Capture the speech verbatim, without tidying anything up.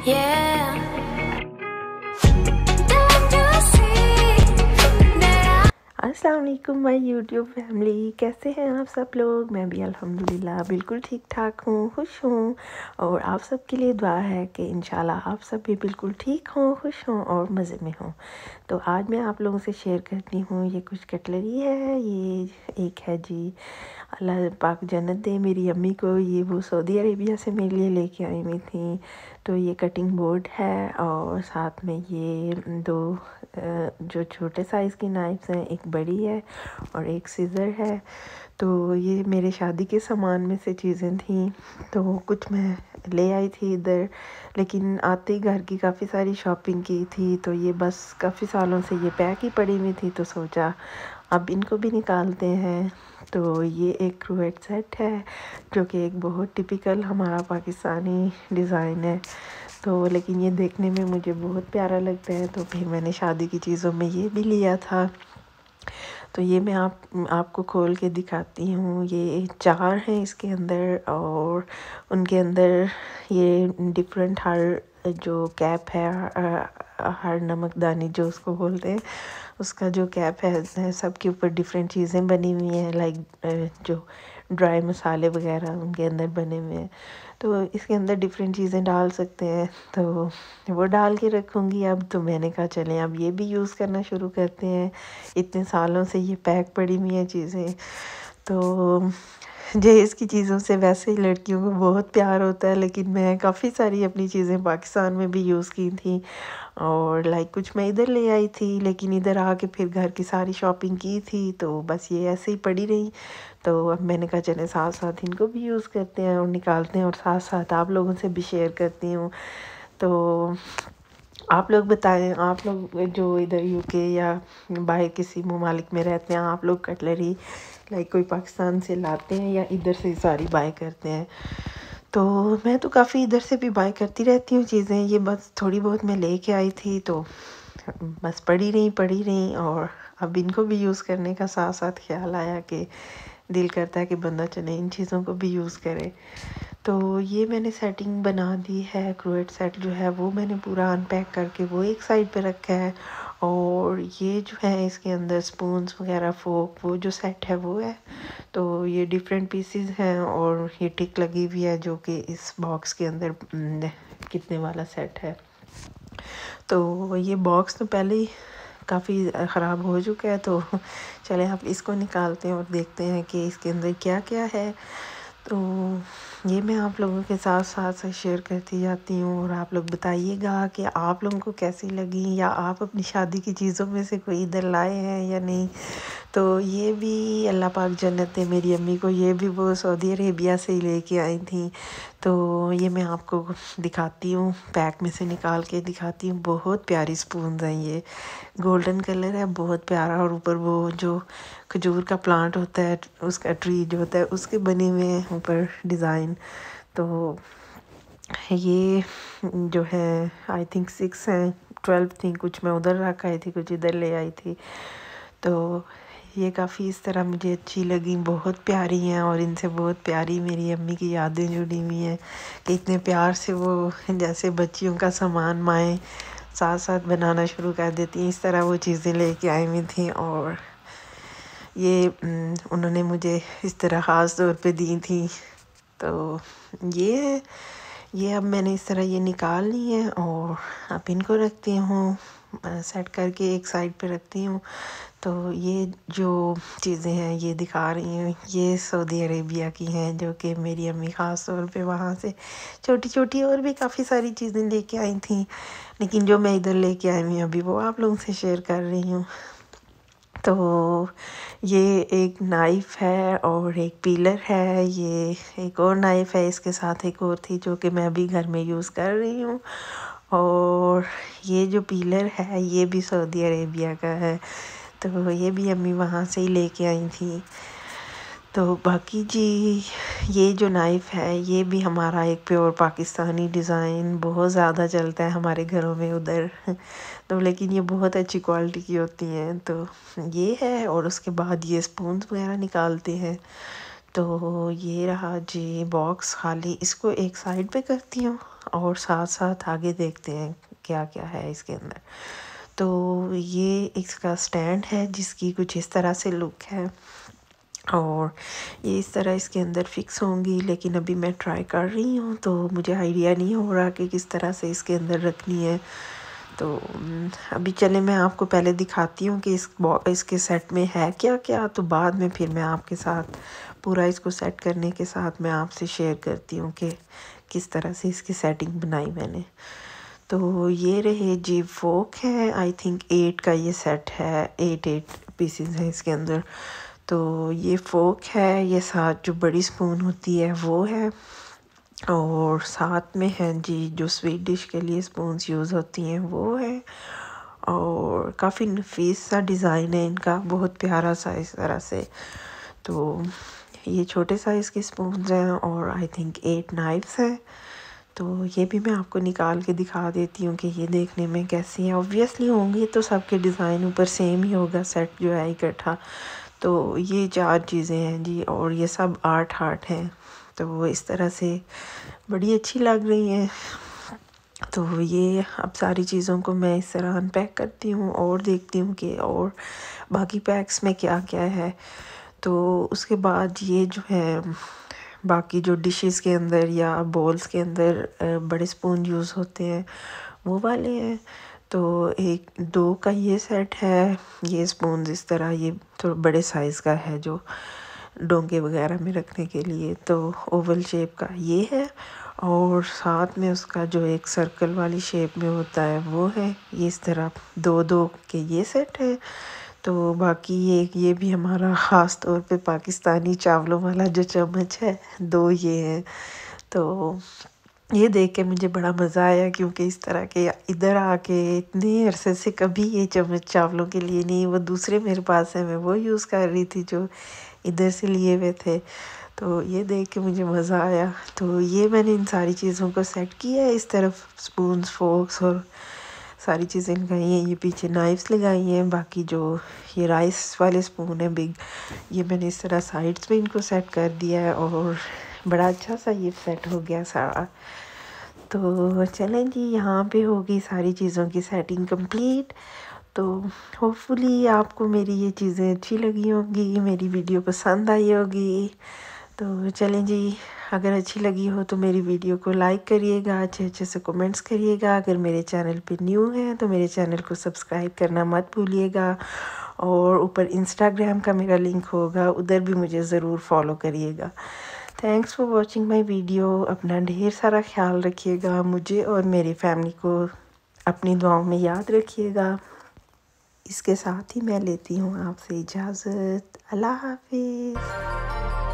Yeah. अस्सलाम वालेकुम my YouTube family, कैसे हैं आप सब लोग। मैं भी अल्हम्दुलिल्लाह बिल्कुल ठीक ठाक हूँ, खुश हूँ। और आप सब के लिए दुआ है कि इंशाल्लाह आप सब भी बिल्कुल ठीक हों, खुश हों और मज़े में हों। तो आज मैं आप लोगों से शेयर करती हूँ, ये कुछ कटलरी है। ये एक है जी, अल्लाह पाक जन्नत दे मेरी अम्मी को, ये वो सऊदी अरेबिया से मेरे लिए लेके आई हुई थी। तो ये कटिंग बोर्ड है और साथ में ये दो जो छोटे साइज़ की नाइफ्स हैं, एक बड़ी है और एक सीज़र है। तो ये मेरे शादी के सामान में से चीज़ें थी, तो कुछ मैं ले आई थी इधर, लेकिन आते ही घर की काफ़ी सारी शॉपिंग की थी। तो ये बस काफ़ी सालों से ये पैक ही पड़ी हुई थी, तो सोचा अब इनको भी निकालते हैं। तो ये एक क्रूएट सेट है जो कि एक बहुत टिपिकल हमारा पाकिस्तानी डिज़ाइन है। तो लेकिन ये देखने में मुझे बहुत प्यारा लगता है, तो फिर मैंने शादी की चीज़ों में ये भी लिया था। तो ये मैं आप आपको खोल के दिखाती हूँ। ये चार हैं इसके अंदर, और उनके अंदर ये डिफरेंट हर जो कैप है, हर नमकदानी जो उसको बोलते हैं, उसका जो कैप है, सब के ऊपर डिफरेंट चीज़ें बनी हुई हैं, लाइक जो ड्राई मसाले वगैरह उनके अंदर बने हुए हैं। तो इसके अंदर डिफरेंट चीज़ें डाल सकते हैं, तो वो डाल के रखूँगी अब। तो मैंने कहा चलें अब ये भी यूज़ करना शुरू करते हैं, इतने सालों से ये पैक पड़ी हुई हैं चीज़ें। तो जहेज़ की चीज़ों से वैसे ही लड़कियों को बहुत प्यार होता है, लेकिन मैं काफ़ी सारी अपनी चीज़ें पाकिस्तान में भी यूज़ की थी, और लाइक कुछ मैं इधर ले आई थी, लेकिन इधर आके फिर घर की सारी शॉपिंग की थी, तो बस ये ऐसे ही पड़ी रही। तो अब मैंने कहा चले साथ साथ इनको भी यूज़ करते हैं और निकालते हैं, और साथ साथ आप लोगों से भी शेयर करती हूँ। तो आप लोग बताएं, आप लोग जो इधर यूके या बाहर किसी ममालिक में रहते हैं, आप लोग कटलरी लाइक कोई पाकिस्तान से लाते हैं या इधर से सारी बाय करते हैं। तो मैं तो काफ़ी इधर से भी बाय करती रहती हूँ चीज़ें। ये बस थोड़ी बहुत मैं लेके आई थी, तो बस पड़ी रही पड़ी रही और अब इनको भी यूज़ करने का साथ साथ ख्याल आया कि दिल करता है कि बंदा चले इन चीज़ों को भी यूज़ करे। तो ये मैंने सेटिंग बना दी है। क्रूएट सेट जो है वो मैंने पूरा अनपैक करके वो एक साइड पे रखा है, और ये जो है इसके अंदर स्पून्स वगैरह फोक वो जो सेट है वो है। तो ये डिफरेंट पीसेस हैं, और ये टिक लगी हुई है जो कि इस बॉक्स के अंदर कितने वाला सेट है। तो ये बॉक्स तो पहले ही काफ़ी ख़राब हो चुका है, तो चले आप इसको निकालते हैं और देखते हैं कि इसके अंदर क्या क्या है। तो ये मैं आप लोगों के साथ साथ शेयर करती जाती हूँ, और आप लोग बताइएगा कि आप लोगों को कैसी लगी, या आप अपनी शादी की चीज़ों में से कोई इधर लाए हैं या नहीं। तो ये भी अल्लाह पाक जन्नत दे मेरी अम्मी को, ये भी वो सऊदी अरेबिया से ही लेके आई थी। तो ये मैं आपको दिखाती हूँ, पैक में से निकाल के दिखाती हूँ। बहुत प्यारी स्पून हैं, ये गोल्डन कलर है, बहुत प्यारा, और ऊपर वो जो खजूर का प्लांट होता है, उसका ट्री जो होता है उसके बने हुए हैं ऊपर डिज़ाइन। तो ये जो है आई थिंक सिक्स हैं, ट्वेल्व थी, कुछ मैं उधर रख आई थी, कुछ इधर ले आई थी। तो ये काफ़ी इस तरह मुझे अच्छी लगी, बहुत प्यारी हैं, और इनसे बहुत प्यारी मेरी अम्मी की यादें जुड़ी हुई हैं कि इतने प्यार से वो जैसे बच्चियों का सामान माएँ साथ साथ बनाना शुरू कर देती हैं, इस तरह वो चीज़ें लेके आई हुई थी। और ये उन्होंने मुझे इस तरह ख़ास तौर पे दी थी। तो ये ये अब मैंने इस तरह ये निकाल ली है, और अब इनको रखती हूँ सेट करके एक साइड पे रखती हूँ। तो ये जो चीज़ें हैं ये दिखा रही हूँ, ये सऊदी अरेबिया की हैं, जो कि मेरी अम्मी ख़ास तौर पे वहाँ से छोटी छोटी और भी काफ़ी सारी चीज़ें लेके आई थी, लेकिन जो मैं इधर लेके आई हुई अभी वो आप लोगों से शेयर कर रही हूँ। तो ये एक नाइफ़ है और एक पीलर है, ये एक और नाइफ़ है, इसके साथ एक और थी जो कि मैं अभी घर में यूज़ कर रही हूँ। और ये जो पीलर है ये भी सऊदी अरेबिया का है, तो ये भी अम्मी वहाँ से ही लेके आई थी। तो बाकी जी ये जो नाइफ़ है ये भी हमारा एक प्योर पाकिस्तानी डिज़ाइन बहुत ज़्यादा चलता है हमारे घरों में उधर। तो लेकिन ये बहुत अच्छी क्वालिटी की होती हैं। तो ये है, और उसके बाद ये स्पून्स वगैरह निकालते हैं। तो ये रहा जी बॉक्स खाली, इसको एक साइड पे करती हूँ और साथ साथ आगे देखते हैं क्या क्या है इसके अंदर। तो ये इसका स्टैंड है जिसकी कुछ इस तरह से लुक है और ये इस तरह इसके अंदर फिक्स होंगी, लेकिन अभी मैं ट्राई कर रही हूँ तो मुझे आइडिया नहीं हो रहा कि किस तरह से इसके अंदर रखनी है। तो अभी चले मैं आपको पहले दिखाती हूँ कि इस इसके सेट में है क्या क्या, तो बाद में फिर मैं आपके साथ पूरा इसको सेट करने के साथ मैं आपसे शेयर करती हूँ कि किस तरह से इसकी सेटिंग बनाई मैंने। तो ये रहे जी फोक है, आई थिंक एट का ये सेट है, एट एट पीसेस हैं इसके अंदर। तो ये फोक है, ये साथ जो बड़ी स्पून होती है वो है, और साथ में है जी जो स्वीट डिश के लिए स्पून्स यूज़ होती हैं वो है, और काफ़ी नफीस सा डिज़ाइन है इनका, बहुत प्यारा सा इस तरह से। तो ये छोटे साइज़ के स्पून्स हैं और आई थिंक एट नाइफ्स हैं। तो ये भी मैं आपको निकाल के दिखा देती हूँ कि ये देखने में कैसी है। ऑब्वियसली होंगे तो सबके डिज़ाइन ऊपर सेम ही होगा, सेट जो है इकट्ठा। तो ये चार चीज़ें हैं जी, और ये सब आर्ट हार्ट हैं, तो वो इस तरह से बड़ी अच्छी लग रही हैं। तो ये अब सारी चीज़ों को मैं इस तरह अनपैक करती हूँ और देखती हूँ कि और बाकी पैक्स में क्या क्या है। तो उसके बाद ये जो है बाकी जो डिशेस के अंदर या बॉल्स के अंदर बड़े स्पून यूज़ होते हैं वो वाले हैं। तो एक दो का ये सेट है, ये स्पून इस तरह ये थोड़ा बड़े साइज़ का है जो डोंगे वगैरह में रखने के लिए, तो ओवल शेप का ये है, और साथ में उसका जो एक सर्कल वाली शेप में होता है वो है। ये इस तरह दो दो के ये सेट है। तो बाकी ये ये भी हमारा ख़ास तौर पे पाकिस्तानी चावलों वाला जो चम्मच है, दो ये हैं। तो ये देख के मुझे बड़ा मज़ा आया, क्योंकि इस तरह के इधर आके इतने अरसे से कभी ये चम्मच चावलों के लिए नहीं, वो दूसरे मेरे पास है, मैं वो यूज़ कर रही थी जो इधर से लिए हुए थे। तो ये देख के मुझे मज़ा आया। तो ये मैंने इन सारी चीज़ों को सेट किया है, इस तरफ स्पून्स फोक्स और सारी चीज़ें लगाई हैं, ये पीछे नाइफ्स लगाई हैं। बाकी जो ये राइस वाले स्पून हैं बिग, ये मैंने इस तरह साइड्स में इनको सेट कर दिया है, और बड़ा अच्छा सा ये सेट हो गया सारा। तो चलें जी, यहाँ पे होगी सारी चीज़ों की सेटिंग कंप्लीट। तो होपफुली आपको मेरी ये चीज़ें अच्छी लगी होंगी, मेरी वीडियो पसंद आई होगी। तो चलें जी, अगर अच्छी लगी हो तो मेरी वीडियो को लाइक करिएगा, अच्छे अच्छे से कमेंट्स करिएगा। अगर मेरे चैनल पे न्यू हैं तो मेरे चैनल को सब्सक्राइब करना मत भूलिएगा, और ऊपर इंस्टाग्राम का मेरा लिंक होगा, उधर भी मुझे ज़रूर फॉलो करिएगा। Thanks for watching my video. अपना ढेर सारा ख्याल रखिएगा, मुझे और मेरी फैमिली को अपनी दुआओं में याद रखिएगा। इसके साथ ही मैं लेती हूँ आपसे इजाज़त। अल्लाह हाफिज़।